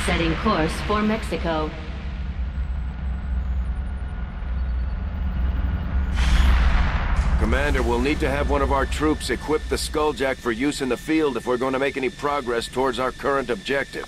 Setting course for Mexico. Commander, we'll need to have one of our troops equip the Skulljack for use in the field if we're going to make any progress towards our current objective.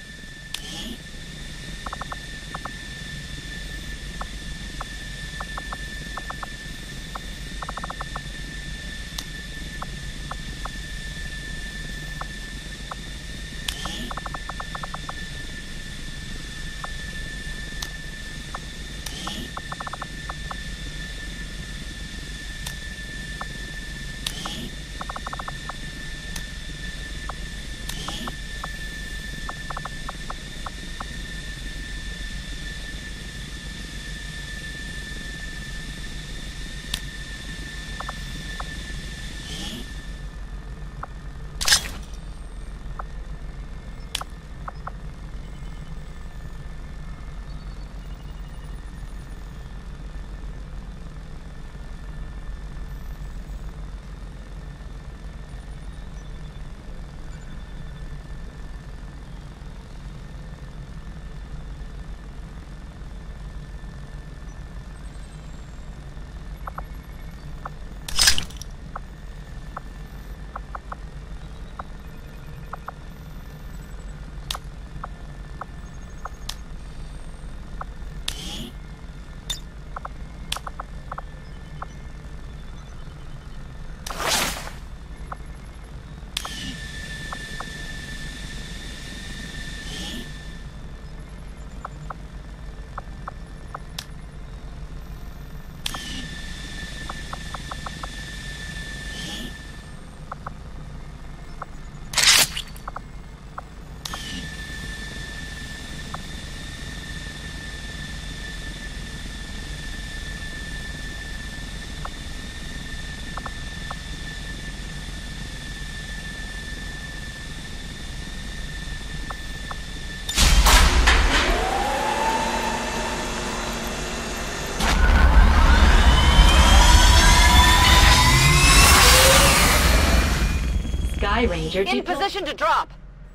Sky Ranger In position to drop.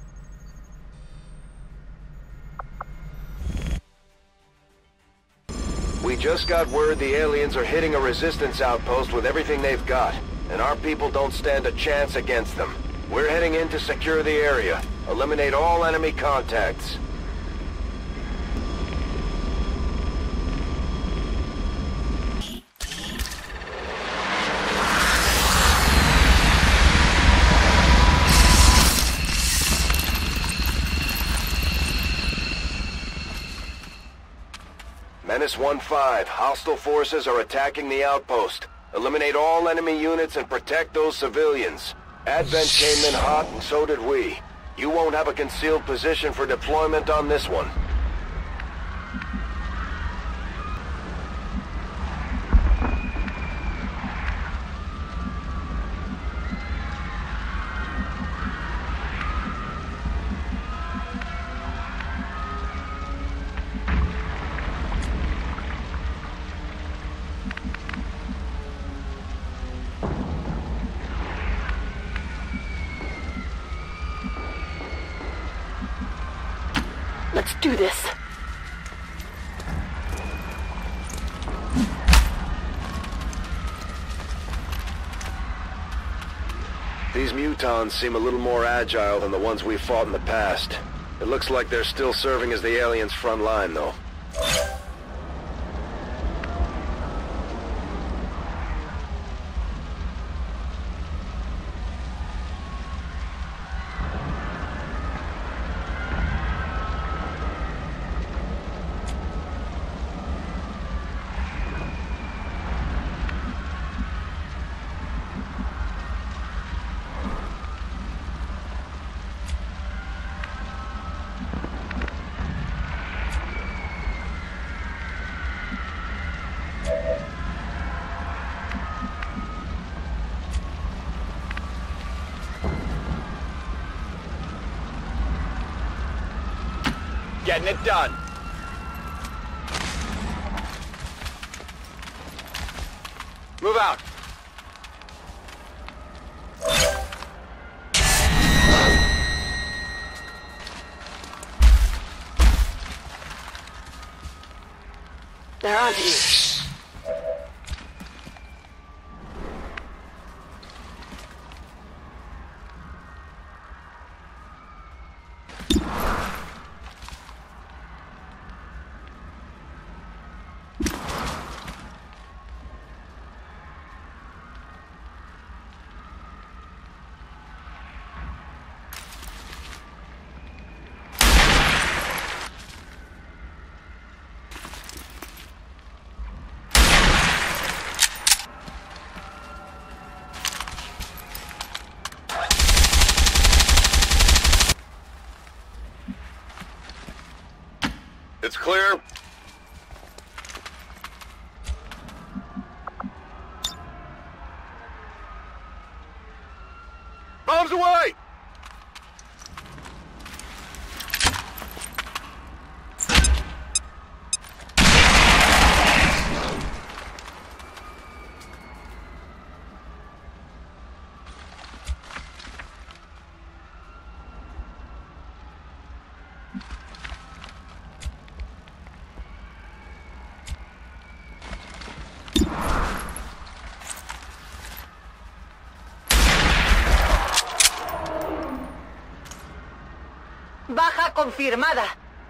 We just got word the aliens are hitting a resistance outpost with everything they've got, and our people don't stand a chance against them. We're heading in to secure the area. Eliminate all enemy contacts. Menace 1-5, hostile forces are attacking the outpost. Eliminate all enemy units and protect those civilians. Advent came in hot and so did we. You won't have a concealed position for deployment on this one. Let's do this. These mutons seem a little more agile than the ones we've fought in the past. It looks like they're still serving as the aliens' front line, though. Getting it done. Move out. They're onto you. It's clear. Bombs away! Baja confirmada.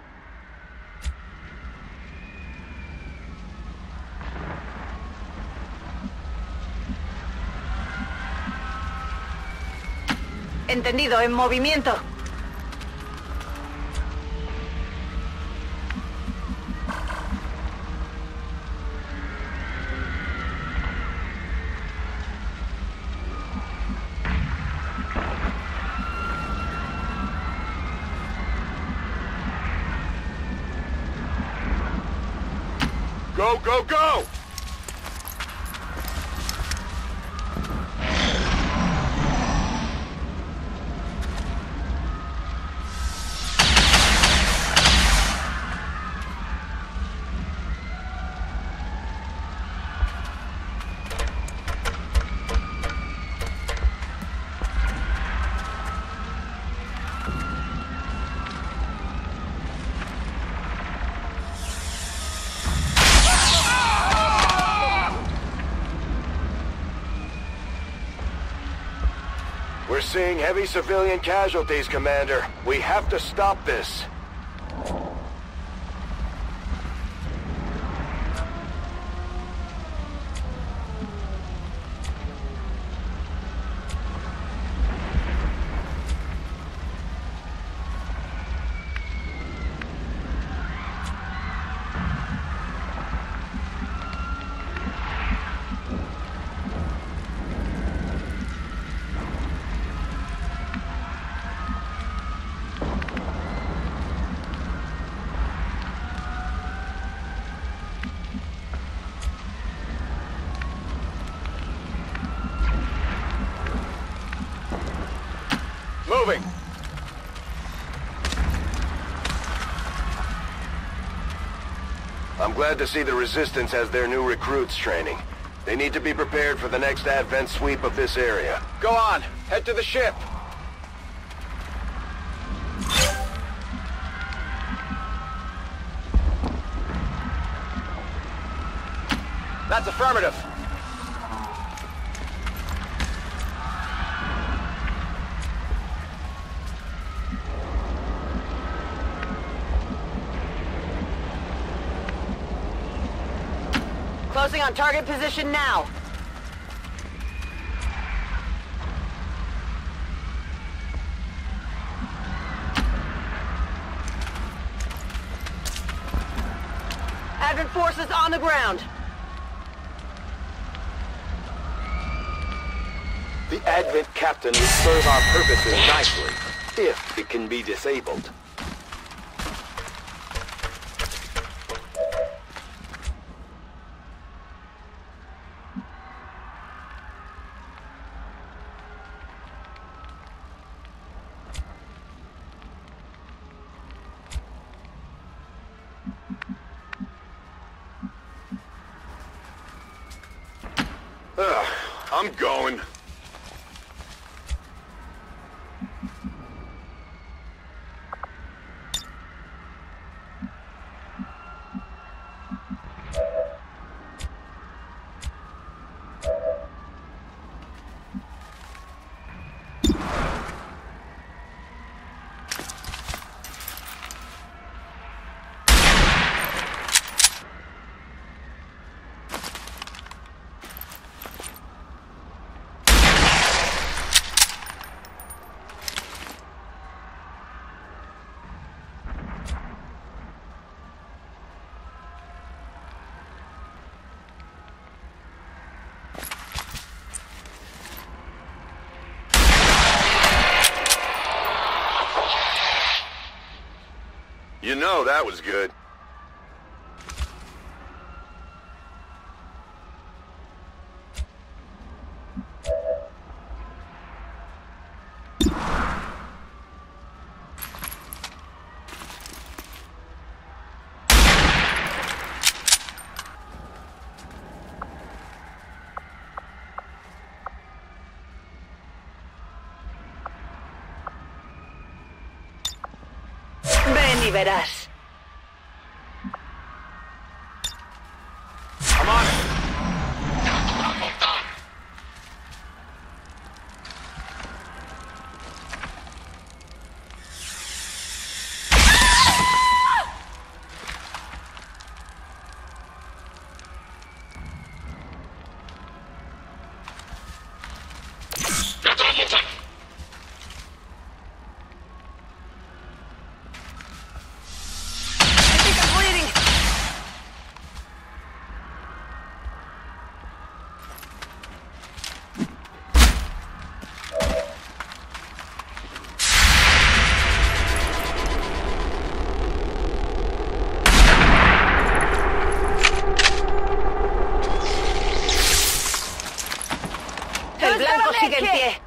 Entendido, en movimiento. Go, go, go! We're seeing heavy civilian casualties, Commander. We have to stop this. Moving! I'm glad to see the Resistance has their new recruits training. They need to be prepared for the next Advent sweep of this area. Go on. Head to the ship. That's affirmative. Closing on target position now. Advent forces on the ground. The Advent captain will serve our purposes nicely, if it can be disabled. I'm going. You know that was good. Ven y verás. Come on. I think I'm bleeding. El blanco sigue en pie.